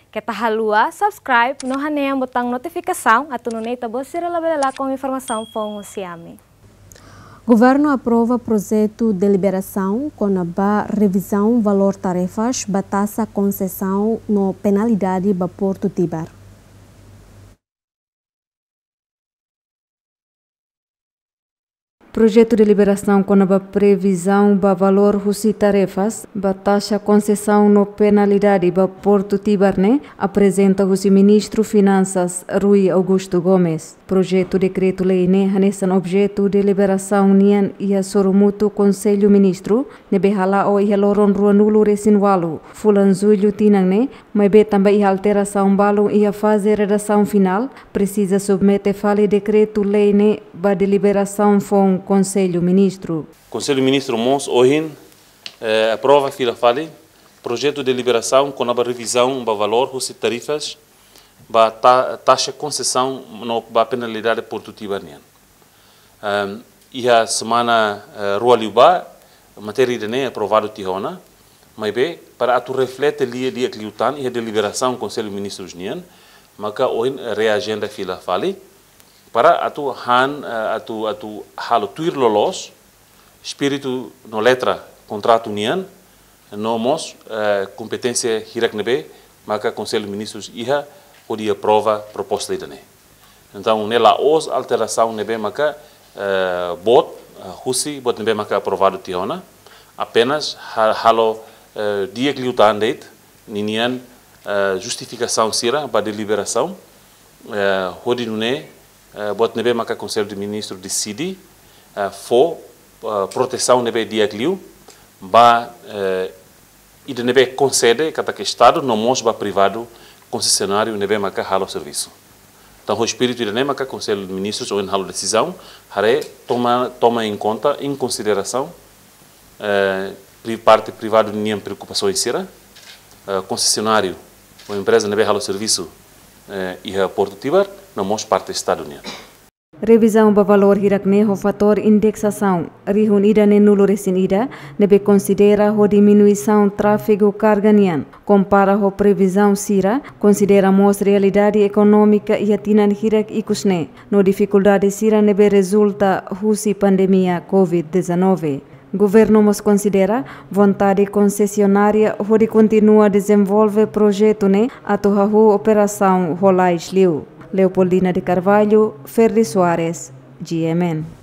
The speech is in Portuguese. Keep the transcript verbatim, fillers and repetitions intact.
Kita halua, subscribe, no haneang botão notificação, atununei tabo sirala com informação fongo siame. Governo aprova projeto de deliberação com a revisão valor tarefas, batassa concessão no penalidade ba Porto Tibar. Projeto de liberação com a previsão ba valor rusi tarefas, ba taxa concessão no penalidade ba Porto Tibarne, apresenta o ministro Finanças Rui Augusto Gomes. Projeto decreto-lei ne hanesan objeto de liberação nian ia sorumuto Conselho Ministro, nebe hala o ia loron ruanulo resinwalu, fulan zulho tinang ne, mas be também ia alteração balo ia fazer redação final, precisa submeter fale decreto-lei ne ba deliberação fon Conselho Ministro. Conselho Ministro Mons Ohin eh, aprova fila fale projeto de liberação com a revisão ba valor rusi tarifas ba ta, taxa concessão no ba penalidade Porto Tibarnian. Um, e a semana uh, Rua Liuba, matéria de nem aprovado Tihona, mas bem, para atu reflete ali dia que lutan e a deliberação Conselho Ministros Nian, maka oin reagenda fila fali para atu han uh, atu atu halo tuir lolos espírito no letra contrato Nian, no mos uh, competência hirak nebe, maka Conselho Ministros iha pode aprova proposta de né. Então, nela os alteração nebe maka uh, bot uh, husi bot nebe maka aprovado tiona apenas halo uh, dia que lutan date ninian uh, justificação sira ba deliberação uh, hodi nune uh, bot nebe maka Conselho de Ministros decide uh, fo uh, proteção nebe dia que liu ba uh, ide nebe concede kata que estado no mos ba privado concessionário nebe maka halo serviço. Então o espírito de maka Conselho de Ministros ou em halo decisão, hare toma toma em conta em consideração eh, parte privado de nenhuma preocupação sira, eh, concessionário ou empresa nebe halo serviço eh, e a Porto Tibar, não mos parte estado união. Revisão ba valor hirakne ho fator indexação rihunida ne nulo resinida nebe considera ho diminuição tráfego carga nian compara ho previsão sira considera mos realidade econômica e atinan hirak ikusne no dificuldade sira nebe resulta husi pandemia covid dezenove. Governo mos considera vontade concessionária ho de continua desenvolver projeto ne atoha ho operação rolais liu. Leopoldina de Carvalho, Ferri Soares, G M N.